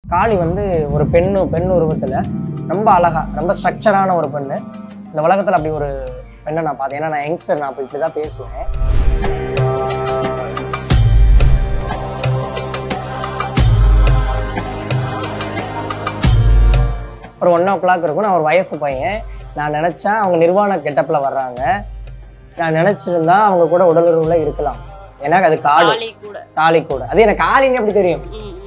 காளி வந்து ஒரு பெண் உருவத்துல ரொம்ப அழகா ரொம்ப ஸ்ட்ரக்சரான ஒரு பெண்ணு. இந்த உலகத்துல அப்படி ஒரு பெண்ணை நான் பார்த்தேன். ஏன்னா நான் யங்ஸ்டர், நான் இப்படி தான் பேசுவேன். ஒரு 1 o'clock இருக்கும். நான் ஒரு வயசு பையன். நான் நினைச்சேன் அவங்க நிர்வாண கெட்டப்ல வர்றாங்க. நான் நினைச்சிருந்தா அவங்க கூட உடலுறவுல இருக்கலாம். எனக்கு அது காளி கூட. அது எனக்கு காளின்னு எப்படி தெரியும்?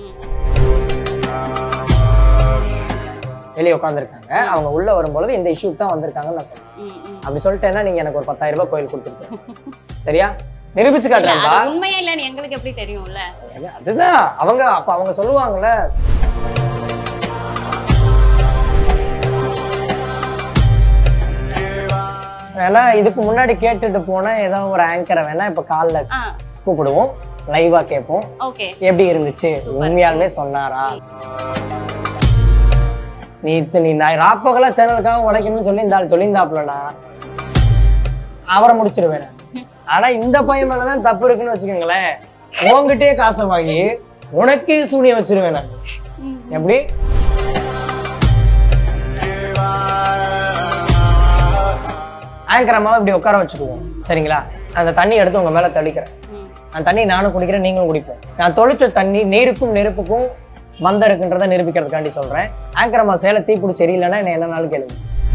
வெளியே உட்காந்துருக்காங்க. அவங்க உள்ள வரும்பொழுது இந்த இஷ்யூக்கு தான் வந்திருக்காங்கன்னு நான் சொல்றேன். அப்படி சொல்லிட்டேன்னா நீங்க எனக்கு ஒரு 10,000 ரூபாய் கோயில் கொடுத்துருக்கேன். சரியா? நிரூபிச்சு காட்டுறேன்பா. உண்மையா இல்லன்னு எங்களுக்கு எப்படி தெரியும்ல? அதுதான் அவங்க சொல்லுவாங்கல்ல. வேணா இதுக்கு முன்னாடி கேட்டுட்டு போனா ஏதாவது ஒரு ஆங்கரை வேணா இப்ப கால்ல கூப்பிடுவோம், லைவா கேட்போம். எப்படி இருந்துச்சு, உண்மையாலுமே சொன்னாரா? நீ ராப்பகலா சேனலுக்காக உடைக்கணும்னு சொல்லி சொல்லியிருந்தாப்புலனா அவரை முடிச்சிருவேன். ஆனா இந்த பையன் மேலதான் தப்பு இருக்குன்னு வச்சுக்கோங்களேன். உங்ககிட்டயே காசை வாங்கி உனக்கே சூனியம் வச்சிருவேன் நான். எப்படி ஆங்கரமாவை இப்படி உட்கார வச்சுக்குவோம். சரிங்களா? அந்த தண்ணி எடுத்து உங்க மேல தெளிக்கிறேன். அந்த தண்ணி நானும் குடிக்கிறேன், நீங்களும் குடிப்போம். நான் தொளிச்ச தண்ணி நீருக்கும் நெருப்புக்கும் பந்தம் இருக்குன்றத நிரூபிக்கிறதுக்காண்டி சொல்றேன். ஆங்கரமா சேலை தீப்பிடிச்சு எரியலன்னா என்னன்னாலும் கேளுங்க.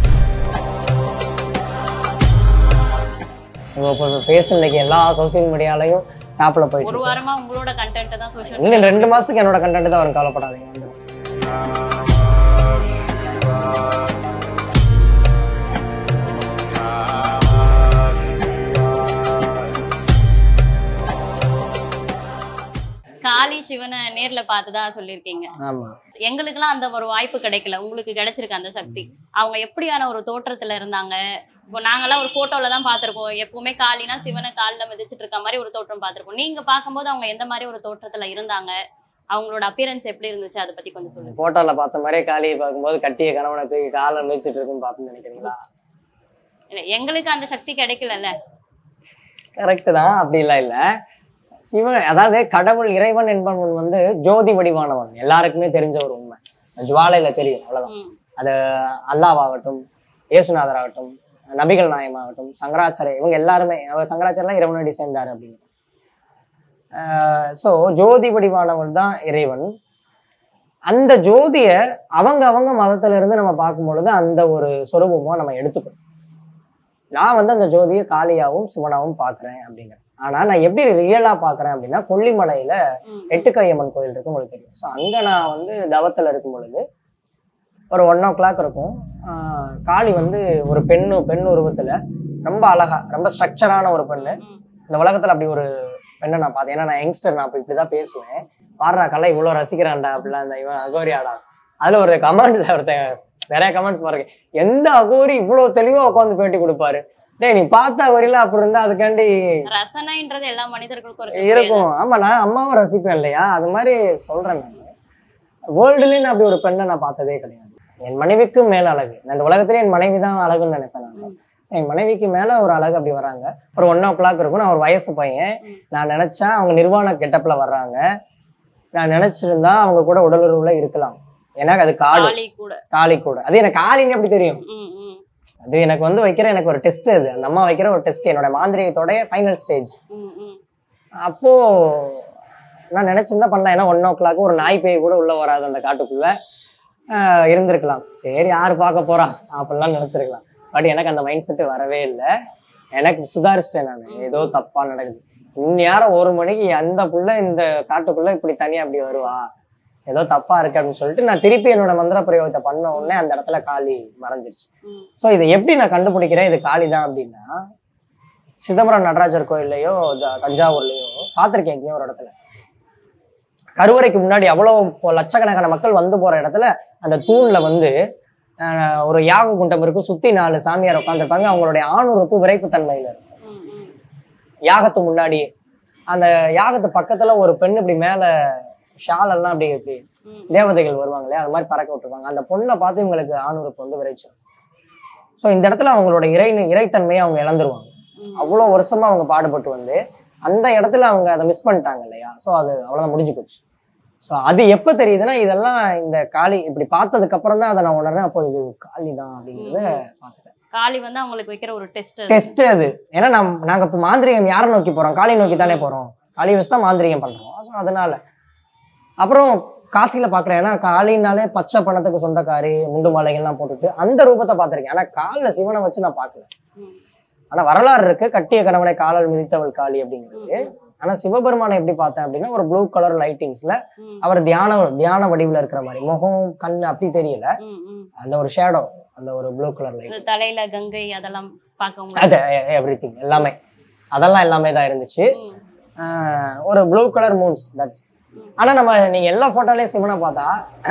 இன்னைக்கு எல்லா சோசியல் மீடியாலையும் டாப்ல போயிட்டு ஒரு வாரமா உங்களோட கண்டென்ட் தான் சோஷியல். இன்னும் 2 மாசத்துக்கு என்னோட கண்டென்ட் தான் வரும், கவலைப்படாதீங்க. காளி சிவனை நேர்ல பார்த்ததா சொல்லியிருக்கீங்க. எங்களுக்கெல்லாம் அந்த ஒரு வாய்ப்பு கிடைக்கல, உங்களுக்கு கிடைச்சிருக்கு அந்த சக்தி. அவங்க எப்படியான ஒரு தோற்றத்துல இருந்தாங்க? இப்போ நாங்கெல்லாம் ஒரு போட்டோல தான் பார்த்திருக்கோம். எப்பவுமே காளினா சிவனை காலில் மிதிச்சிட்டு இருக்க மாதிரி ஒரு தோற்றம் பார்த்திருக்கோம். நீங்க பார்க்கும்போது அவங்க எந்த மாதிரி ஒரு தோற்றத்துல இருந்தாங்க? அவங்களோட அப்பியரன்ஸ் எப்படி இருந்துச்சு? அதை பத்தி கொஞ்சம் சொல்லுங்க. போட்டோல பார்த்த மாதிரியே காளியை பார்க்கும்போது கட்டிய கணவனை தூக்கி காலில் மிதிச்சிட்டு இருக்குன்னு பார்ப்போம்னு நினைக்கிறீங்களா? எங்களுக்கு அந்த சக்தி கிடைக்கலல்ல. கரெக்ட் தான், அப்படிலாம் இல்லை. சிவன் அதாவது கடவுள் இறைவன் என்பவன் வந்து ஜோதி வடிவானவன், எல்லாருக்குமே தெரிஞ்ச ஒரு உண்மை. ஜுவாலையில தெரியும், அவ்வளவுதான். அது அல்லாவாகட்டும், இயேசுநாதர் ஆகட்டும், நபிகள் நாயகமாகட்டும், சங்கராச்சாரிய, இவங்க எல்லாருமே, சங்கராச்சாரியெல்லாம் இறைவனடி சேர்ந்தாரு அப்படின்னு. ஸோ ஜோதி வடிவானவன் தான் இறைவன். அந்த ஜோதிய அவங்க மதத்துல இருந்து நம்ம பார்க்கும் பொழுது அந்த ஒரு சொரூபமா நம்ம எடுத்துக்கணும். நான் வந்து அந்த ஜோதியை காளியாவும் சிவனாவும் பாக்குறேன் அப்படிங்கிற. ஆனா நான் எப்படி ரியலா பாக்குறேன் அப்படின்னா, கொல்லிமலையில எட்டுக்கையம்மன் கோயில் இருக்கு, உங்களுக்கு தெரியும். ஸோ அங்க நான் வந்து தவத்துல இருக்கும் பொழுது ஒரு 1 o'clock இருக்கும். காளி வந்து ஒரு பெண் உருவத்துல ரொம்ப அழகா ரொம்ப ஸ்ட்ரக்சரான ஒரு பெண்ணு. இந்த உலகத்துல அப்படி ஒரு பெண்ணை நான் பார்த்தேன். ஏன்னா நான் யங்ஸ்டர், நான் இப்படிதான் பேசுவேன். பாடுறா கலை இவ்வளவு ரசிக்கிறான்டா அப்படிலாம் இந்த இவன் அகோரியாடா. அதுல ஒரு கமெண்ட், ஒருத்தன் நிறைய கமெண்ட்ஸ் பாருங்க, எந்த அகோரி இவ்வளவு தெளிவா உட்காந்து பேட்டி கொடுப்பாரு. டேய், நீ பார்த்த அகோரியில அப்படி இருந்தா அதுக்காண்டி ரசனைன்றது எல்லா மனிதர்களுக்கும் இருக்கும். ஆமா, நான் அம்மாவை ரசிப்பேன் இல்லையா? அது மாதிரி சொல்றேன். நான் வேர்ல்டுலயும் அப்படி ஒரு பெண்ணை நான் பார்த்ததே கிடையாது. என் மனைவிக்கு மேல அழகு. நான் இந்த உலகத்திலே என் மனைவி தான் அழகுன்னு நினைப்பேன். நான் என் மனைவிக்கு மேல ஒரு அழகு அப்படி வராங்க. ஒரு 1 o'clock இருக்கும். நான் ஒரு வயசு பையன். நான் நினைச்சேன் அவங்க நிர்வாண கெட்டப்ல வர்றாங்க. நான் நினைச்சிருந்தா அவங்க கூட உடலுறவுல இருக்கலாம். எனக்கு அது காளி கூட. அது எனக்கு காளின்னு எப்படி தெரியும்? அது எனக்கு வந்து எனக்கு ஒரு டெஸ்ட். அது அந்த அம்மா வைக்கிற ஒரு டெஸ்ட், என்னோட மாந்திரிகத்தோட ஃபைனல் ஸ்டேஜ். அப்போ நான் நினைச்சிருந்தா பண்ணலாம். ஏன்னா 1 o'clock ஒரு நாய் பேய் கூட உள்ள வராது அந்த காட்டுக்குள்ள, இருந்திருக்கலாம். சரி, யாரு பார்க்க போறா அப்படிலாம் நினைச்சிருக்கலாம். பட் எனக்கு அந்த மைண்ட் செட்டு வரவே இல்லை. எனக்கு சுதாரிச்சிட்டேன் நான், ஏதோ தப்பா நடக்குது. இந்நேரம் 1 மணிக்கு அந்த புள்ள இந்த காட்டுக்குள்ள இப்படி தனியா அப்படி வருவா, ஏதோ தப்பா இருக்கு அப்படின்னு சொல்லிட்டு நான் திருப்பி என்னோட மந்திர பிரயோகத்தை பண்ண உடனே அந்த இடத்துல காளி மறைஞ்சிருச்சு. ஸோ இதை எப்படி நான் கண்டுபிடிக்கிறேன் இது காளி தான் அப்படின்னா, சிதம்பரம் நடராஜர் கோயில்லையோ தஞ்சாவூர்லயோ பார்த்திருக்கேன். எங்கேயோ ஒரு இடத்துல கருவறைக்கு முன்னாடி அவ்வளவு லட்சக்கணக்கான மக்கள் வந்து போற இடத்துல அந்த தூண்ல வந்து ஒரு யாக குண்டம் இருக்கு, சுத்தி 4 சாமியார் உட்காந்துருப்பாங்க. அவங்களுடைய ஆணுறுப்பு விரைப்புத்தன்மையில இருக்கும். யாகத்து முன்னாடியே அந்த யாகத்து பக்கத்துல ஒரு பெண் இப்படி மேல ஷால் எல்லாம் அப்படி இப்படி தேவதைகள் வருவாங்க இல்லையா, அது மாதிரி பறக்க விட்டுருவாங்க. அந்த பொண்ணை பார்த்து இவங்களுக்கு ஆணுறுப்பு வந்து விரைச்சிடும். ஸோ இந்த இடத்துல அவங்களோட இறைத்தன்மையை அவங்க இழந்துருவாங்க. அவ்வளோ வருஷமா அவங்க பாடுபட்டு வந்து அந்த இடத்துல அவங்க அதை மிஸ் பண்ணிட்டாங்க இல்லையா. ஸோ அது அவ்வளோதான், முடிஞ்சு போச்சு. ஸோ அது எப்போ தெரியுதுன்னா இதெல்லாம் இந்த காளி இப்படி பார்த்ததுக்கு அப்புறம் தான் அதை நான் உணர்றேன். அப்போ இது காளி தான் அப்படிங்கிறத பார்த்துட்டேன். காளி வந்து அவங்களுக்கு வைக்கிற ஒரு டெஸ்ட் அது. ஏன்னா நாங்கள் இப்போ மாந்திரிகம் யாரை நோக்கி போகிறோம்? காளி நோக்கி தானே போகிறோம். காளி வச்சு தான் மாந்திரிகம் பண்ணுறோம். ஸோ அதனால அப்புறம் காசியில் பார்க்குறேன். ஏன்னா காளினாலே பச்சை பணத்துக்கு சொந்தக்காரி, முண்டு மாலைகள்லாம் போட்டுட்டு அந்த ரூபத்தை பார்த்துருக்கேன். ஆனால் காலில் சிவனை வச்சு நான் பார்க்கல. ஆனால் வரலாறு இருக்கு, கட்டிய கணவனை காலால் மிதித்தவள் காளி அப்படிங்கிறது. ஆனா சிவபெருமானை எப்படி பார்த்தேன் அப்படின்னா ஒரு ப்ளூ கலர் லைட்டிங்ஸ்ல அவர் தியான வடிவுல இருக்கிற மாதிரி, முகம் கண்ணு அப்படி தெரியல, அந்த ஒரு ஷேடோ, அந்த ஒரு ப்ளூ கலர் லைட், தலையில கங்கை அதெல்லாம் பார்க்க முடியாது, எவ்ரிதிங் எல்லாமே அதெல்லாம் எல்லாமே தான் இருந்துச்சு. ஒரு ப்ளூ கலர் மூன்ஸ் தட். ஆனா நீங்க எல்லா போட்டோலயும் சிவனை பார்த்தா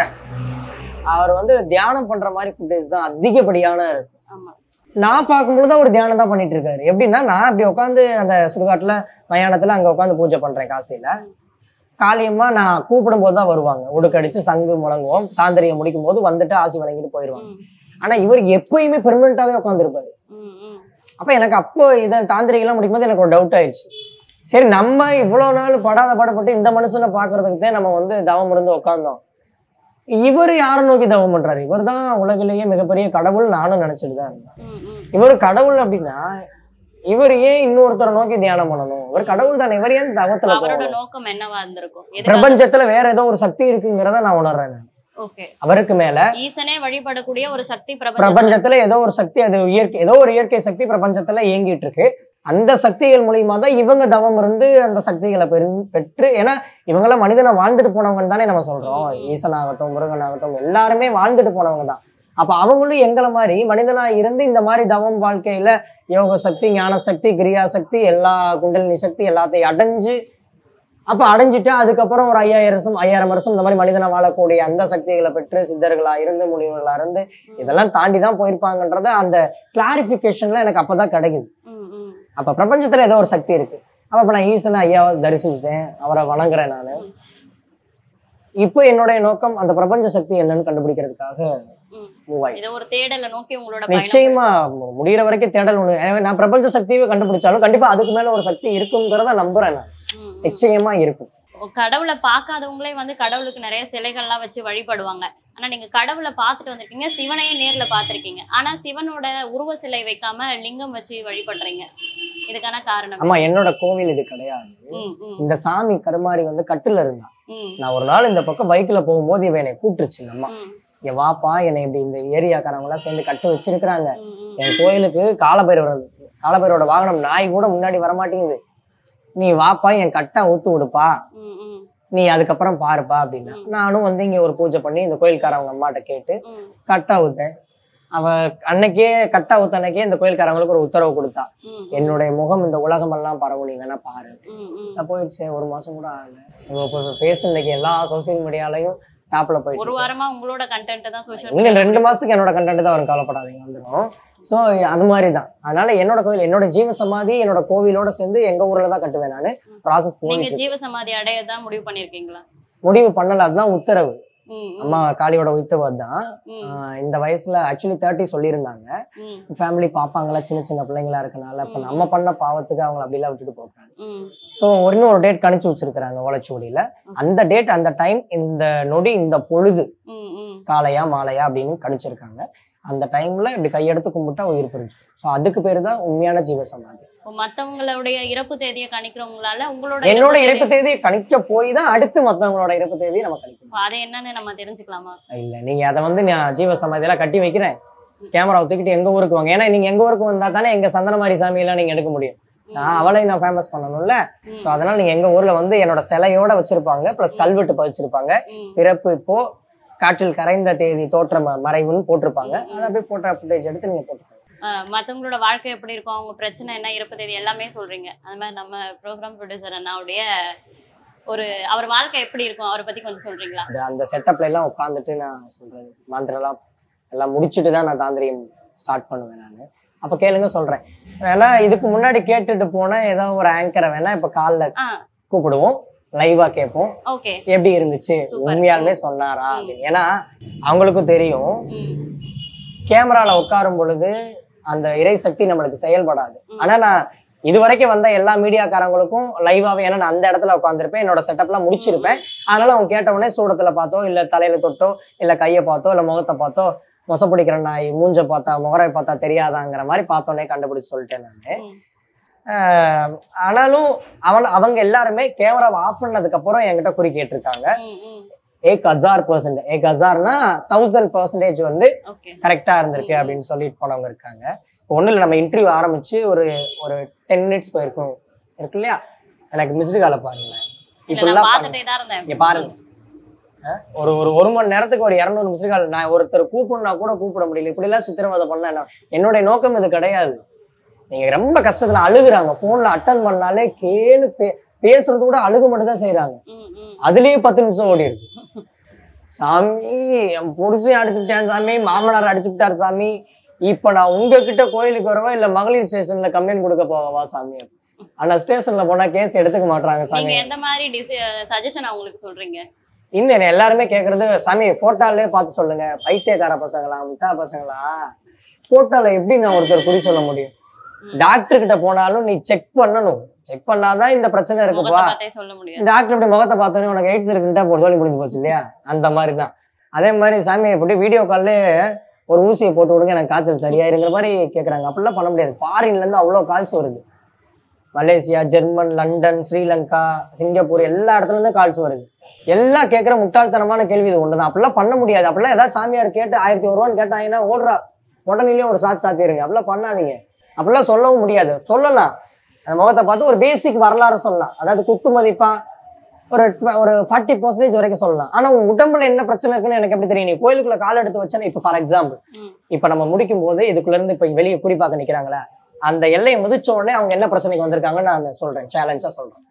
அவர் வந்து தியானம் பண்ற மாதிரி ஃபுட்டேஜ் தான் அதிகப்படியான இருக்கு. நான் பார்க்கும்போது ஒரு தியானம் தான் பண்ணிட்டு இருக்காரு. எப்படின்னா நான் அப்படி உட்காந்து அந்த சுடுகாட்டுல மயானத்துல அங்க உட்காந்து பூஜை பண்றேன் காசியில. காளியம்மா நான் கூப்பிடும் போது தான் வருவாங்க, உடுக்கடிச்சு சங்கு முழங்குவோம், தாந்திரியம் முடிக்கும் போது வந்துட்டு ஆசி வழங்கிட்டு போயிடுவாங்க. ஆனா இவர் எப்பயுமே பெர்மனண்டாவே உட்காந்துருப்பாரு. அப்ப எனக்கு அப்போ இதை தாந்திரிகெல்லாம் முடிக்கும் போது எனக்கு ஒரு டவுட் ஆயிடுச்சு. சரி, நம்ம இவ்வளவு நாள் படாத பாடப்பட்டு இந்த மனுஷனை பாக்குறதுக்கு தான் நம்ம வந்து தவம் இருந்து உட்கார்ந்தோம். இவர் யாரை நோக்கி தவம் பண்றாரு? இவர் தான் உலகிலேயே மிகப்பெரிய கடவுள் நானும் நினைச்சிட்டு தான் இருந்தேன். இவர் கடவுள் அப்படின்னா இவர் ஏன் இன்னொருத்தரை நோக்கி தியானம் பண்ணணும்? இவர் கடவுள் தானே, இவர் ஏன் தவத்துல நோக்கம் என்னவா இருந்திருக்கும்? பிரபஞ்சத்துல வேற ஏதோ ஒரு சக்தி இருக்குங்கிறத நான் உணர்றேன். அவருக்கு மேல ஈசனே வழிபடக்கூடிய ஒரு சக்தி பிரபஞ்சத்துல ஏதோ ஒரு சக்தி, அது இயற்கை, ஏதோ ஒரு இயற்கை சக்தி பிரபஞ்சத்துல இயங்கிட்டு இருக்கு. அந்த சக்திகள் மூலியமா தான் இவங்க தவம் இருந்து அந்த சக்திகளை பெற்று, ஏன்னா இவங்கெல்லாம் மனிதனை வாழ்ந்துட்டு போனவங்கன்னு தானே நம்ம சொல்றோம். ஈசனாகட்டும் முருகனாகட்டும் எல்லாருமே வாழ்ந்துட்டு போனவங்க தான். அப்ப அவங்களும் எங்களை மாதிரி மனிதனா இருந்து இந்த மாதிரி தவம் வாழ்க்கையில யோக சக்தி, ஞான சக்தி, கிரியா சக்தி, எல்லா குண்டலினி சக்தி எல்லாத்தையும் அடைஞ்சு, அப்ப அடைஞ்சிட்டு அதுக்கப்புறம் ஒரு 5000 வருஷம் இந்த மாதிரி மனிதனை வாழக்கூடிய அந்த சக்திகளை பெற்று சித்தர்களா இருந்து முனிவர்களா இருந்து இதெல்லாம் தாண்டி தான் போயிருப்பாங்கன்றத அந்த கிளாரிபிகேஷன்ல எனக்கு அப்பதான் கிடைக்குது. அப்ப பிரபஞ்சத்துல ஏதோ ஒரு சக்தி இருக்கு. அப்ப நான் ஈசனை ஐயாவை தரிசிச்சுட்டேன், அவரை வணங்குறேன். நானு இப்போ என்னுடைய நோக்கம் அந்த பிரபஞ்ச சக்தி என்னன்னு கண்டுபிடிக்கிறதுக்காக நிச்சயமா முடிகிற வரைக்கும் தேடல் ஒண்ணு. நான் பிரபஞ்ச சக்தியை கண்டுபிடிச்சாலும் கண்டிப்பா அதுக்கு மேல ஒரு சக்தி இருக்குங்கிறத நம்புறேன். நான் நிச்சயமா இருக்கும். கடவுளை பார்க்காதவங்களே வந்து கடவுளுக்கு நிறைய சிலைகள்லாம் வச்சு வழிபடுவாங்க. ஆனா நீங்க கடவுளை பார்த்துட்டு வந்திருக்கீங்க, சிவனையே நேர்ல பார்த்திருக்கீங்க. ஆனா சிவனோட உருவ சிலை வைக்காம லிங்கம் வச்சு வழிபடுறீங்க. இதுக்கான காரணம்? ஆமா, என்னோட கோவில் இது கிடையாது. இந்த சாமி கருமாரி வந்து கட்டுல இருந்தா. நான் ஒரு நாள் இந்த பக்கம் பைக்ல போகும்போது இவ என்னை கூப்பிட்டுருச்சு. அம்மா என் வாப்பா, என்னை இப்படி இந்த ஏரியாக்காரவங்க எல்லாம் சேர்ந்து கட்டு வச்சிருக்கிறாங்க. என் கோயிலுக்கு காலபைரவரோட வாகனம் நாய் கூட முன்னாடி வரமாட்டேங்குது. நீ வாப்பா, என் கட்டை ஊத்து விடுப்பா, நீ அதுக்கப்புறம் பாருப்பா அப்படின்னா. நானும் வந்து இங்க ஒரு பூஜை பண்ணி இந்த கோயில்காரவங்க அம்மாட்ட கேட்டு கட்டா ஊத்தேன். அவ அன்னைக்கே கட்டா ஊத்த அன்னைக்கே இந்த கோயில்காரவங்களுக்கு ஒரு உத்தரவு கொடுத்தா, என்னுடைய முகம் இந்த உலகம் எல்லாம் பரவும், நீ வேணா பாரு. நான் போயிடுச்சு, ஒரு மாசம் கூட ஆகல. பேச இன்னைக்கு எல்லா சோசியல் மீடியாலையும் டாப்ல போயிட்டு ஒரு வாரமா உங்களோட கண்டென்ட் தான் சோஷியல் மீடியா. 2 மாசத்துக்கு என்னோட கண்டென்ட் தான் வரும், கவலைப்படாதீங்க, வந்துடும். ஸோ அது மாதிரி தான். அதனால என்னோட கோவில், என்னோட ஜீவ சமாதி என்னோட கோவிலோட சேர்ந்து எங்க ஊர்ல தான் கட்டுவேன். நானு ப்ராசஸ் நீங்க ஜீவ சமாதி அடையதான் முடிவு பண்ணிருக்கீங்களா? முடிவு பண்ணல, அதுதான் உத்தரவு. அம்மா காளியோட உத்தரவு தான். இந்த வயசுல ஆக்சுவலி 30 சொல்லியிருந்தாங்க. ஃபேமிலி பாப்பாங்களா, சின்ன பிள்ளைங்களா இருக்கனால இப்ப நம்ம பண்ண பாவத்துக்கு அவங்களை அப்படிலாம் விட்டுட்டு போகக்கூடாது. ஸோ இன்னும் ஒரு டேட் கணிச்சு வச்சிருக்கிறாங்க ஓலைச்சுவடியில. அந்த டேட், அந்த டைம், இந்த நொடி, இந்த பொழுது காலையா மாலையா அப்படின்னு கணிச்சிருக்காங்க. அந்த டைம்ல இப்படி கையெடுத்து கும்பிட்டா உயிர் பிரிஞ்சிடும். ஸோ அதுக்கு பேரு தான் உண்மையான ஜீவ சமாதி. மத்தவங்களுடைய இறப்பு தேதியை கணிக்கிறவங்களால என்னோட இறப்பு தேதியை கணிக்க போய் தான் அடுத்து மத்தவங்களோட இறப்பு தேதியை நம்ம கணிக்கணும். அது என்னன்னு நம்ம தெரிஞ்சுக்கலாமா? இல்ல, நீங்க அதை வந்து நான் ஜீவ சமாதியெல்லாம் கட்டி வைக்கிறேன், கேமரா தூக்கிட்டு எங்க ஊருக்கு வாங்க. ஏன்னா நீங்க எங்க ஊருக்கு வந்தா தானே எங்க சந்தனமாரி சாமியெல்லாம் நீங்க எடுக்க முடியும். அவளை நான் ஃபேமஸ் பண்ணணும்ல. ஸோ அதனால நீங்க எங்க ஊர்ல வந்து என்னோட சிலையோட வச்சிருப்பாங்க, பிளஸ் கல்வெட்டு பதிச்சிருப்பாங்க. பிறப்பு இப்போ காற்றில் கரைந்த தேதி தோற்ற மறைவுன்னு போட்டிருப்பாங்க. அதை அப்படியே போட்டோ ஃபுட்டேஜ் எடுத்து நீங்க போட்டுருப்பாங்க. மற்றவங்களோட வாழ்க்கை எப்படி இருக்கும், அவங்க பிரச்சனை என்ன, இறப்பு தேதி எல்லாமே சொல்றீங்க. அது மாதிரி நம்ம ப்ரோக்ராம் ப்ரொடியூசர் அண்ணாவுடைய அவர் வாழ்க்கை எப்படி இருக்கும், அவரை பத்தி கொஞ்சம் சொல்றீங்களா? அது அந்த செட்டப்ல எல்லாம் உட்காந்துட்டு நான் சொல்றது, மந்திரம்லாம் எல்லாம் முடிச்சுட்டு தான் நான் தாந்திரியம் ஸ்டார்ட் பண்ணுவேன். நான் அப்ப கேளுங்க சொல்றேன். வேணா இதுக்கு முன்னாடி கேட்டுட்டு போன ஏதோ ஒரு ஆங்கரை வேணா இப்ப கால்ல கூப்பிடுவோம், லைவா கேட்போம், எப்படி இருந்துச்சு, உண்மையாலுமே சொன்னாரா அப்படின்னு. ஏன்னா அவங்களுக்கும் தெரியும் கேமரால உட்காரும் பொழுது அந்த இறை சக்தி நம்மளுக்கு செயல்படாது. ஆனா நான் இது வரைக்கும் வந்த எல்லா மீடியாக்காரங்களுக்கும் லைவாவே, ஏன்னா நான் அந்த இடத்துல உட்காந்துருப்பேன், என்னோட செட்டப்லாம் முடிச்சிருப்பேன். அதனால அவங்க கேட்ட உடனே சூடத்துல பார்த்தோ, இல்ல தலையில தொட்டோ, இல்ல கையை பார்த்தோ, இல்ல முகத்தை பார்த்தோ, மொசை பிடிக்கிற நாய் மூஞ்ச பார்த்தா முகரை பார்த்தா தெரியாதாங்கிற மாதிரி பார்த்தோன்னே கண்டுபிடிச்சு சொல்லிட்டேன் நான். ஆனாலும் அவங்க எல்லாருமே கேமராவை ஆஃப் பண்ணதுக்கு அப்புறம் என்கிட்ட குறி கேட்டிருக்காங்க. 1000%, 1000% வந்து கரெக்டா இருந்திருக்கு அப்படின்னு சொல்லிட்டு போனவங்க இருக்காங்க. ஒண்ணு இல்ல, நம்ம இன்டர்வியூ ஆரம்பிச்சு ஒரு 10 மினிட்ஸ் போயிருக்கும் இருக்கு இல்லையா, எனக்கு மிஸ்டு காலை பாருங்க. இப்ப பாருங்க, ஒரு மணி நேரத்துக்கு ஒரு 200 மிஸ்டு கால். நான் ஒருத்தர் கூப்பிடணும்னா கூட கூப்பிட முடியல. இப்படி எல்லாம் சித்திரவதை பண்ண என்னுடைய நோக்கம் இது கிடையாது. நீங்க ரொம்ப கஷ்டத்துல அழுகுறாங்க, போன்ல அட்டன் பண்ணாலே கேளு பேசுறது கூட அழுக மட்டும் தான் செய்யறாங்க. அதுலயே 10 நிமிஷம் ஓடி இருக்கு. சாமி என் புருஷன் அடிச்சுக்கிட்டேன் சாமி, மாமனார் அடிச்சுக்கிட்டாரு சாமி, இப்ப நான் உங்ககிட்ட கோயிலுக்கு வரவா இல்ல மகளிர் ஸ்டேஷன்ல கம்ப்ளைண்ட் கொடுக்க போவா சாமி? ஆனா ஸ்டேஷன்ல போனா கேஸ் எடுத்துக்க மாட்டாங்க சாமி. எந்த மாதிரி சஜஷன் அவங்களுக்கு சொல்றீங்க? இன்னும் எல்லாருமே கேக்குறது, சாமி போட்டோலே பார்த்து சொல்லுங்க, பைத்தியக்கார பசங்களா முட்டா பசங்களா, போட்டோல எப்படி நான் ஒருத்தர் குறி சொல்ல முடியும்? டாக்டர் கிட்ட போனாலும் நீ செக் பண்ணணும், செக் பண்ணாதான் இந்த பிரச்சனை இருக்குப்பா. டாக்டர் இப்படி முகத்தை பார்த்தோன்னே உனக்கு எய்ட்ஸ் இருக்குன்ட்டா போட்டு சொல்லி முடிஞ்சு போச்சு இல்லையா? அந்த மாதிரிதான். அதே மாதிரி சாமி எப்படி வீடியோ கால்லே ஒரு ஊசியை போட்டு விடுங்க எனக்கு காய்ச்சல் சரியாயிருங்கிற மாதிரி கேட்குறாங்க. அப்படிலாம் பண்ண முடியாது. ஃபாரின்ல இருந்து அவ்வளோ கால்ஸ் வருது. Malaysia, German, London, Sri Lanka, Singapore எல்லா இடத்துல இருந்து கால்ஸ் வருது. எல்லாம் கேட்குற முட்டாள்தனமான கேள்வி இது ஒன்றுதான். அப்படிலாம் பண்ண முடியாது. அப்படிலாம் ஏதாவது சாமியார் கேட்டு 1001 ரூபான்னு கேட்டாங்கன்னா ஓடுறா உடனேயும் ஒரு சாத்திருங்க. அப்படிலாம் பண்ணாதீங்க. அப்படிலாம் சொல்லவும் முடியாது. சொல்லலாம், அந்த முகத்தை பார்த்து ஒரு பேசிக் வரலாறு சொல்லலாம், அதாவது குத்து மதிப்பா ஒரு 40% வரைக்கும் சொல்லலாம். ஆனா உங்க உடம்புல என்ன பிரச்சனை இருக்குன்னு எனக்கு எப்படி தெரியும்? நீ கோயிலுக்குள்ள கால் எடுத்து வச்சேன்னா, இப்ப ஃபார் எக்ஸாம்பிள் இப்ப நம்ம முடிக்கும் போது இதுக்குள்ள இருந்து இப்ப வெளியே குறிப்பாக்க நிக்கிறாங்களா, அந்த எல்லையை முதிச்ச உடனே அவங்க என்ன பிரச்சனைக்கு வந்திருக்காங்கன்னு நான் சொல்றேன். சேலஞ்சா சொல்றேன்.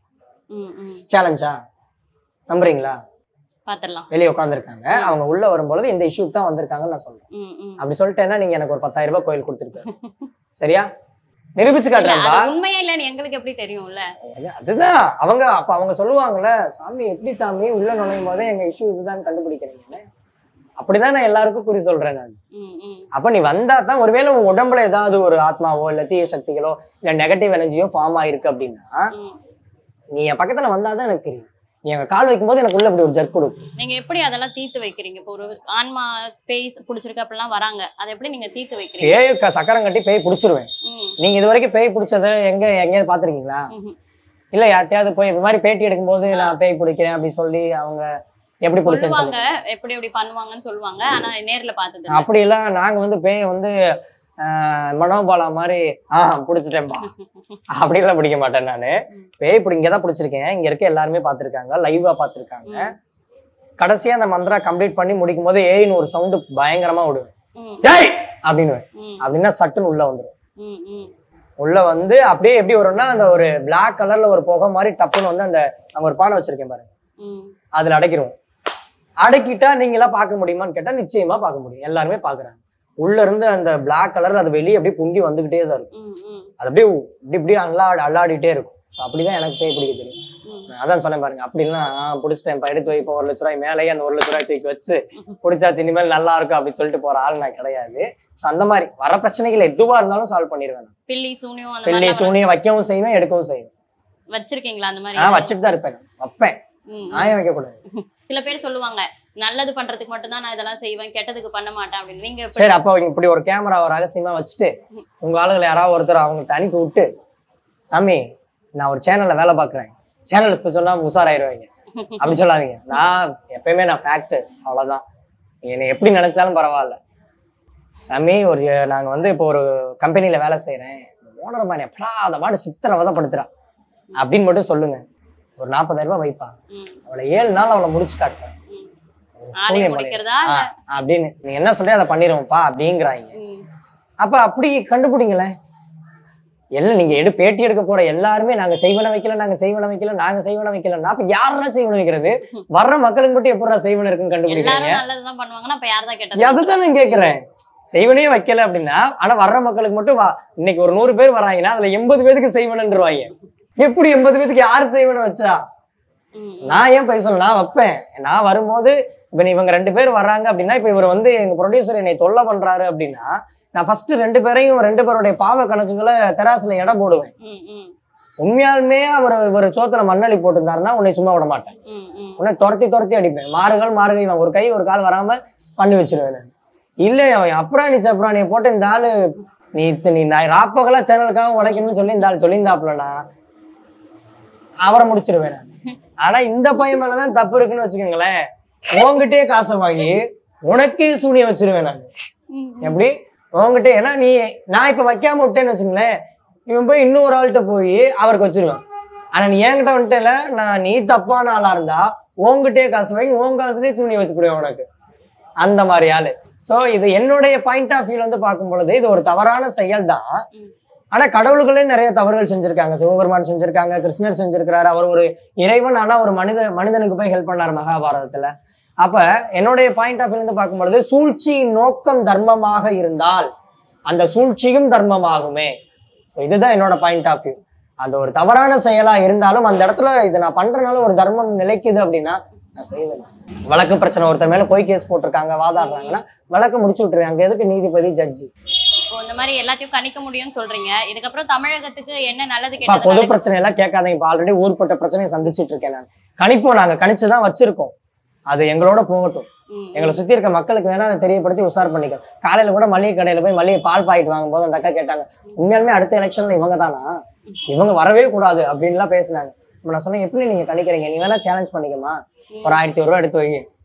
சேலஞ்சா நம்புறீங்களா? வெளியே உட்காந்துருக்காங்க, அவங்க உள்ள வரும்பொழுது இந்த இஷ்யூக்கு தான் வந்திருக்காங்கன்னு நான் சொல்றேன். அப்படி சொல்லிட்டேன்னா நீங்க எனக்கு ஒரு 10,000 ரூபாய் கோயில் கொடுத்துருக்காரு, சரியா? நிரூபிச்சு காட்டுறாங்களா? உண்மையா இல்லன்னு எங்களுக்கு எப்படி தெரியும்ல? அதுதான் அவங்க சொல்லுவாங்கல்ல, சாமி எப்படி சாமி உள்ள நுழையும் போதே எங்க இஷ்யூ இதுதான் கண்டுபிடிக்கிறீங்க. அப்படிதான் நான் எல்லாருக்கும் குறி சொல்றேன் நான். அப்ப நீ வந்தா தான், ஒருவேளை உங்க உடம்புல ஏதாவது ஒரு ஆத்மாவோ இல்ல தீய சக்திகளோ இல்ல நெகட்டிவ் எனர்ஜியோ ஃபார்ம் ஆயிருக்கு அப்படின்னா நீ என் பக்கத்துல வந்தாதான் எனக்கு தெரியும். நீ எங்க கால் வைக்கும் போது எனக்கு உள்ள அப்படி ஒரு ஜர்க் கொடுக்கும். நீங்க எப்படி அதெல்லாம் தீர்த்து வைக்கிறீங்க? இப்போ ஒரு ஆன்மா பேய் பிடிச்சிருக்கு அப்படிலாம் வராங்க, அதை எப்படி நீங்க தீர்த்து வைக்கிறீங்க? பேய் சக்கரம் கட்டி பேய் பிடிச்சிருவேன். நீங்க இது வரைக்கும் பேய் பிடிச்சத எங்கேயாவது பாத்திருக்கீங்களா? இல்ல யார்ட்டையாவது போய் இந்த மாதிரி பேட்டி எடுக்கும் போது நான் பேய் பிடிக்கிறேன் அப்படின்னு சொல்லி அவங்க எப்படி பிடிச்சாங்க எப்படி பண்ணுவாங்கன்னு சொல்லுவாங்க, ஆனா நேர்ல பார்த்தது அப்படி எல்லாம். நாங்க வந்து பேய் வந்து மனோபாலா மாதிரி பிடிச்சிட்டேன்பா அப்படிலாம் பிடிக்க மாட்டேன் நானு. பேய் இங்கதான் பிடிச்சிருக்கேன், இங்க இருக்க எல்லாருமே பாத்துருக்காங்க, லைவா பாத்துருக்காங்க. கடைசியா அந்த மந்திரா கம்ப்ளீட் பண்ணி முடிக்கும் போது ஏன்னு ஒரு சவுண்டு பயங்கரமா விடுவேன், ஏய் அப்படின்னு. அப்படின்னா சட்டுன்னு உள்ள வந்துடும். உள்ள வந்து அப்படியே எப்படி வரும்னா, அந்த ஒரு பிளாக் கலர்ல ஒரு புகை மாதிரி டப்புன்னு வந்து அந்த அங்க ஒரு பானை வச்சிருக்கேன் பாருங்க, அதுல அடைக்கிறோம். அடக்கிட்டா நீங்க எல்லாம் பார்க்க முடியுமான்னு கேட்டா நிச்சயமா பார்க்க முடியும், எல்லாருமே பாக்குறாங்க. உள்ள இருந்து அந்த பிளாக் கலர் அது வெளியே அப்படியே பொங்கி வந்துகிட்டே தான் இருக்கும். அது அப்படியே இப்படி அல்லாடிட்டே இருக்கும். அப்படிதான் எனக்கு பேய் பிடிக்க தெரியும். அதான் சொன்னேன் பாருங்க, அப்படின்னா பிடிச்சிட்டேன் எடுத்து வைப்போம் 1 லட்ச ரூபாய் மேலேயே அந்த 1 லட்ச ரூபாய் தூக்கி வச்சு பிடிச்சாச்சு இனிமேல் நல்லா இருக்கும் அப்படின்னு சொல்லிட்டு போற ஆள் நான் கிடையாது. அந்த மாதிரி வர பிரச்சனைகள் எதுவா இருந்தாலும் சால்வ் பண்ணிடுவேன். பில்லி சூனியம் வைக்கவும் செய்வேன், எடுக்கவும் செய்வேன். வச்சிருக்கீங்களா அந்த மாதிரி? வச்சுட்டு தான் இருப்பேன், வைப்பேன், நியாயம் வைக்க கூடாது. சில பேர் சொல்லுவாங்க நல்லது பண்றதுக்கு மட்டும் தான் நான் இதெல்லாம் செய்வேன், கெட்டதுக்கு பண்ண மாட்டேன் அப்படின்னு. நீங்க சரி, அப்ப இப்படி ஒரு கேமரா ரகசியமா வச்சுட்டு உங்க ஆளுகளை யாராவது ஒருத்தர் அவங்கள்ட்ட அனுப்பி விட்டு, சாமி நான் ஒரு சேனல்ல வேலை பாக்குறேன், சேனலுக்கு சொன்னா உஷாராயிருவாங்க அப்படி சொல்லாதீங்க. நான் எப்பயுமே நான் ஃபேக்ட், அவ்வளவுதான். என்னை எப்படி நினைச்சாலும் பரவாயில்ல. சாமி நாங்க வந்து இப்போ ஒரு கம்பெனில வேலை செய்யறேன், ஓனர் மேன் எப்படா அதை பாட்டு சித்திரை வதப்படுத்துறா அப்படின்னு மட்டும் சொல்லுங்க, ஒரு 40,000 ரூபாய் வைப்பா, அவளை 7 நாள் அவளை முடிச்சு காட்டுறேன் அப்படின்னு. நீ என்ன சொல்ற அதை பண்ணிடுவோம்ப்பா அப்படிங்கிறாங்க. அப்ப அப்படி கண்டுபிடிங்களேன். எல்லாம் நீங்க பேட்டி எடுக்க போற எல்லாருமே நாங்க செய்வன வைக்கல, நாங்க செய்வன வைக்கல, நாங்க செய்வன வைக்கல. அப்ப யாரெல்லாம் செய்வன வைக்கிறது? வர்ற மக்களுக்கு மட்டும் எப்படா செய்வன இருக்குன்னு கண்டுபிடிக்கிறீங்க? அதுதான் நான் கேட்கிறேன். செய்வனே வைக்கல அப்படின்னா, ஆனா வர்ற மக்களுக்கு மட்டும் இன்னைக்கு ஒரு 100 பேர் வராங்கன்னா அதுல 80 பேருக்கு செய்வனன்றுவாங்க. எப்படி 80 பேருக்கு யாரு செய்வன வச்சா? நான் ஏன் போய் சொல்ல, நான் வைப்பேன். நான் வரும்போது இப்ப இவங்க 2 பேர் வர்றாங்க அப்படின்னா, இப்ப இவர் வந்து எங்க ப்ரொடியூசர் என்னை தொல்லை பண்றாரு அப்படின்னா நான் ஃபர்ஸ்ட் 2 பேருடைய பாவ கணக்குகளை தெராசுல எடை போடுவேன். உண்மையாலுமே இவர் சோத்துல மண்ணள்ளி போட்டுருந்தாருன்னா உன்னை சும்மா விட மாட்டேன். உன்னை துரத்தி அடிப்பேன். மாறுகை ஒரு கை ஒரு கால் வராம பண்ணி வச்சிருவேன். இல்லை அவன் அப்புறாணியை போட்டு இந்த ஆளு நீ ராப்பகலா சேனலுக்காக உடைக்கணும்னு சொல்லி இந்த ஆள் சொல்லியிருந்தாப்புலனா அவரை முடிச்சிருவேன் நான். ஆனா இந்த பையன் மேலதான் தப்பு இருக்குன்னு வச்சுக்கோங்களேன், உங்ககிட்டயே காசை வாங்கி உனக்கே சூனியம் வச்சிருவேன் நான். எப்படி உங்ககிட்ட, ஏன்னா நான் இப்ப வைக்காம விட்டேன்னு வச்சுங்களேன், இவன் போய் இன்னொரு ஆள்கிட்ட போய் அவருக்கு வச்சிருவேன். ஆனா நீ என்கிட்ட வந்துட்டல, நீ தப்பான ஆளா இருந்தா உங்ககிட்டயே காசு வாங்கி உன் காசுலயே சூனியம் வச்சு போடுவேன் உனக்கு. அந்த மாதிரி ஆளு. சோ இது என்னுடைய பாயிண்ட் ஆஃப் வியூல வந்து பார்க்கும் பொழுது இது ஒரு தவறான செயல் தான். ஆனா கடவுள்களே நிறைய தவறுகள் செஞ்சிருக்காங்க. சிவபெருமான் செஞ்சிருக்காங்க, கிருஷ்ணர் செஞ்சிருக்கிறாரு. அவர் ஒரு இறைவன், ஆனா ஒரு மனிதனுக்கு போய் ஹெல்ப் பண்ணாரு மகாபாரதத்துல. அப்ப என்னுடைய பாயிண்ட் ஆஃப் வியூல இருந்து பார்க்கும் பொழுது சூழ்ச்சியின் நோக்கம் தர்மமாக இருந்தால் அந்த சூழ்ச்சியும் தர்மமாகுமே. இதுதான் என்னோட பாயிண்ட் ஆஃப் வியூ. அது ஒரு தவறான செயலா இருந்தாலும் அந்த இடத்துல இதை நான் பண்றதுனால ஒரு தர்மம் நிலைக்குது அப்படின்னா நான் செய்வேன். வழக்கு பிரச்சனை ஒருத்தர் மேல போய் கேஸ் போட்டிருக்காங்க, வாதாடுறாங்கன்னா வழக்கு முடிச்சு விட்டுருவேன். அங்க எதுக்கு நீதிபதி ஜட்ஜி? இந்த மாதிரி எல்லாத்தையும் கணிக்க முடியும்னு சொல்றீங்க. இதுக்கப்புறம் தமிழகத்துக்கு என்ன நல்லது கேட்டது? பொது பிரச்சனை எல்லாம் கேட்காதீங்க. இப்ப ஆல்ரெடி ஊர்பட்ட பிரச்சனையை சந்திச்சுட்டு இருக்கேன் நான். கணிப்போம், நாங்க கணிச்சுதான் வச்சிருக்கோம். அது எங்களோட போகட்டும். எங்களை சுத்தி இருக்க மக்களுக்கு வேணா அதை தெரியப்படுத்தி உஷார் பண்ணிக்க. காலையில கூட மளிகை கடையில போய் மளிகை பால் பாக்கெட் வாங்கும் போது அந்த அக்கா கேட்டாங்க, உண்மையாலுமே அடுத்த எலெக்ஷன்ல இவங்க தானா, இவங்க வரவே கூடாது அப்படின்லாம் பேசினாங்க. இப்ப நான் சொன்னேன், எப்படி நீங்க கணிக்கிறீங்க? நீ வேணா சேலஞ்ச் பண்ணிக்கமா, ஒரு 1000 ரூபாய் எடுத்து வை,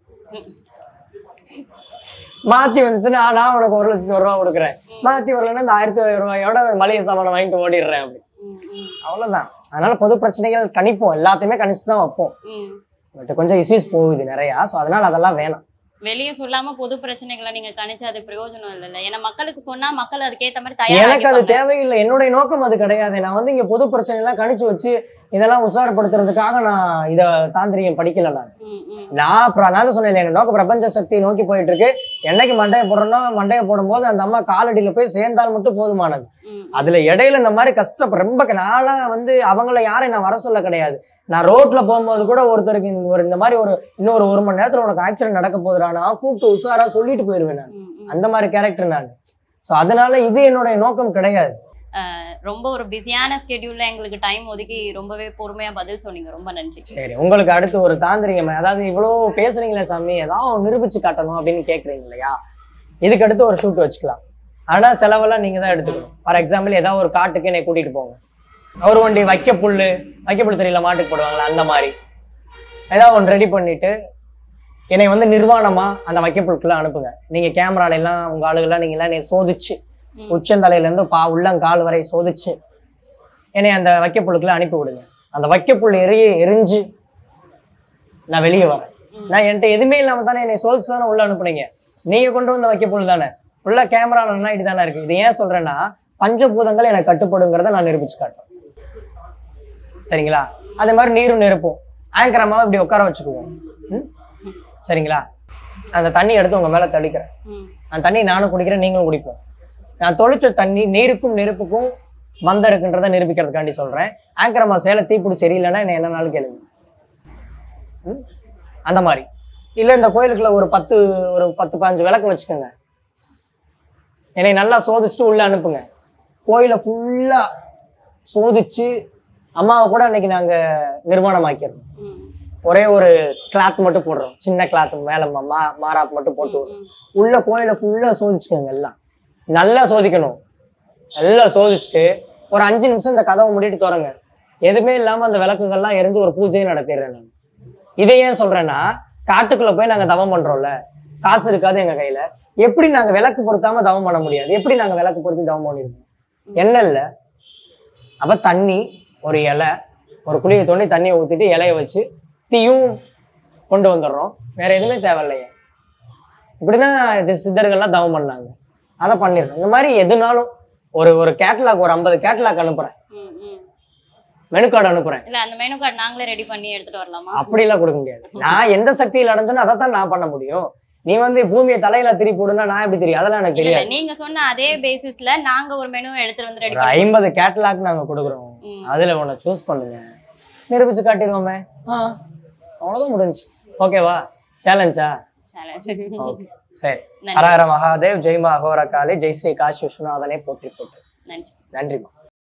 மாத்தி வந்துச்சுன்னா நான் உனக்கு 1,00,000 ரூபாய் கொடுக்குறேன். மாத்தி வரலன்னா இந்த 1000 ரூபாயோட மளிகை சாமானை வாங்கிட்டு ஓடிடுறேன் அப்படி. அவ்வளவுதான். அதனால பொது பிரச்சனைகள் கணிப்போம், எல்லாத்தையுமே கணிச்சுதான் வைப்போம். பட் கொஞ்சம் இஷ்யூஸ் போகுது நிறையா. ஸோ அதனால அதெல்லாம் வேணாம். வெளியே சொல்லாம பொது பிரச்சனைகளை நீங்க கணிச்சு அது பிரயோஜனம் இல்ல. ஏன்னா மக்களுக்கு சொன்னா மக்கள் அதுக்கேற்ற மாதிரி எனக்கு அது தேவையில்லை. என்னுடைய நோக்கம் அது கிடையாது. நான் வந்து இங்க பொது பிரச்சனை எல்லாம் கணிச்சு வச்சு இதெல்லாம் உஷாரப்படுத்துறதுக்காக நான் இத தாந்திரிகம் படிக்கல. நான் சொன்னேன், என் நோக்கம் பிரபஞ்ச சக்தியை நோக்கி போயிட்டு இருக்கு. என்னைக்கு மண்டையை போடுறோம்னா மண்டையை போடும் போது அந்த அம்மா காலடியில போய் சேர்ந்தால் மட்டும் போதுமானது. அதுல இடையில இந்த மாதிரி கஷ்டம் ரொம்ப நாளா வந்து அவங்கள யாரையும் நான் வர சொல்ல கிடையாது. நான் ரோட்ல போகும்போது கூட ஒருத்தருக்கு இந்த மாதிரி இன்னொரு 1 மணி நேரத்துல உனக்கு ஆக்சிடென்ட் நடக்க போதுறானா கூப்பிட்டு உஷாரா சொல்லிட்டு போயிருவேன் நான். அந்த மாதிரி கேரக்டர் நான். ஸோ அதனால இது என்னுடைய நோக்கம் கிடையாது. ரொம்ப ஒரு பிஸியான ஸ்கெடியூல்ல எங்களுக்கு டைம் ஒதுக்கி ரொம்பவே பொறுமையா பதில் சொன்னீங்க. ரொம்ப நன்றி. சரி, உங்களுக்கு அடுத்து ஒரு தாந்திரிகம், அதாவது இவ்வளவு பேசுறீங்களே சாமி, ஏதாவது நிரூபிச்சு காட்டணும் அப்படின்னு கேட்குறீங்க இல்லையா, இதுக்கு அடுத்து ஒரு ஷூட் வச்சுக்கலாம். ஆனா செலவெல்லாம் நீங்க தான் எடுத்துக்கணும். ஃபார் எக்ஸாம்பிள் ஏதாவது ஒரு காட்டுக்கு என்னை கூட்டிட்டு போங்க. ஒரு வண்டி வைக்கப்புல் தெரியல மாட்டுக்கு போடுவாங்களா, அந்த மாதிரி ஏதாவது ஒன்று ரெடி பண்ணிட்டு என்னை வந்து நிர்வாணமா அந்த வைக்கப்புல்குள்ள அனுப்புங்க. நீங்க கேமரால எல்லாம் உங்க ஆளுகள்லாம் நீங்களாம் என்னை சோதிச்சு உச்சந்தலையில இருந்து உள்ளங்கால் வரை சோதிச்சு என்னை அந்த வைக்கப்புல்குள்ள அனுப்பி விடுங்க. அந்த வைக்கப்புல் எரிஞ்சு நான் வெளியே வரேன். நான் என்கிட்ட எதுவுமே இல்லாம தானே என்னை சோதிச்சு தானே உள்ள அனுப்புனீங்க. நீங்க கொண்டு வந்த வைக்கப்புல் தானே, உள்ள கேமரா நன்னாயிட்டு தானே இருக்கு. இது ஏன் சொல்றேன்னா பஞ்சபூதங்கள் எனக்கு கட்டுப்படுங்கிறத நான் நிரூபிச்சு காட்டுறேன். சரிங்களா? அதே மாதிரி நீரும் நெருப்பும் ஆங்கரமா இப்படி உட்கார வச்சுக்குவோம். சரிங்களா? அந்த தண்ணி எடுத்து உங்க மேல தெளிக்கிறேன். அந்த தண்ணி நானும் குடிக்கிறேன், நீங்களும் குடிப்போம். நான் தொளிச்ச தண்ணி நீருக்கும் நெருப்புக்கும் மந்தம் இருக்குன்றதை நிரூபிக்கிறதுக்காண்டி சொல்றேன். ஆங்கரமா சேலை தீப்பிடிச்சு சரியில்லைன்னா என்ன நாளும் கேளுங்க. அந்த மாதிரி இல்ல இந்த கோயிலுக்குள்ள ஒரு 10-15 விளக்கு வச்சுக்கோங்க. என்னை நல்லா சோதிச்சுட்டு உள்ள அனுப்புங்க. கோயிலை ஃபுல்லா சோதிச்சு அம்மாவை கூட அன்னைக்கு நாங்க நிர்வாணமாக்கிறோம். ஒரே ஒரு கிளாத் மட்டும் போடுறோம், சின்ன கிளாத் மேல மாராப் மட்டும் போட்டு உள்ள கோயிலை ஃபுல்லா சோதிச்சுக்கோங்க. எல்லாம் நல்லா சோதிக்கணும். நல்லா சோதிச்சுட்டு ஒரு 5 நிமிஷம் இந்த கதவை மூடிட்டு திறங்க. எதுவுமே இல்லாம அந்த விளக்குகள்லாம் எரிஞ்சு ஒரு பூஜையை நடத்திடுறேன் நான். இதை ஏன் சொல்றேன்னா, காட்டுக்குள்ள போய் நாங்க தவம் பண்றோம்ல, காசு இருக்காது எங்க கையில, எப்படி நாங்க விளக்கு பொருத்தாம தவம் பண்ண முடியாது? எப்படி நாங்க விளக்கு பொருத்தி தவம் பண்ணிருக்கோம்? என்ன இல்ல. அப்ப தண்ணி, ஒரு இலை, ஒரு குழியை தோண்டி தண்ணியை ஊத்திட்டு இலைய வச்சு தீயும் கொண்டு வந்துடுறோம். வேற எதுவுமே தேவையில்லையே. இப்படிதான் சித்தர்கள்லாம் தவம் பண்ணாங்க. அதை பண்ணிடுறோம். இந்த மாதிரி எதுனாலும் ஒரு கேட்டலாக், ஒரு 50 கேட்டலாக் அனுப்புறேன், மெனு கார்டு அனுப்புறேன். இல்ல அந்த மெனு கார்டு நாங்களே ரெடி பண்ணி எடுத்துட்டு வரலாமா? அப்படி எல்லாம் கொடுக்க முடியாது. நான் எந்த சக்தியில் அடைஞ்சோன்னு அதை தான் நான் பண்ண முடியும். நீ வந்து பூமியை தலையில திரி போடுனா நான் எப்படி தெரியும்? அதெல்லாம் எனக்கு தெரியாது. நீங்க சொன்ன அதே பேசிஸ்ல நாங்க ஒரு மெனு எடுத்து வந்து ரெடி 50 கேட்டலாக் நாங்க கொடுக்குறோம். அதுல ஒண்ணு சூஸ் பண்ணுங்க, நிரூபிச்சு காட்டிடுவோமே. அவ்வளவுதான் முடிஞ்சு. ஓகேவா? சேலஞ்சா? சரி. நன்றி. ஹரஹர மகாதேவ், ஜெய் மா அகோர காளி, ஜெய் ஸ்ரீ காசி விஸ்வநாதனை போற்றி போற்றி. நன்றி. நன்றிமா.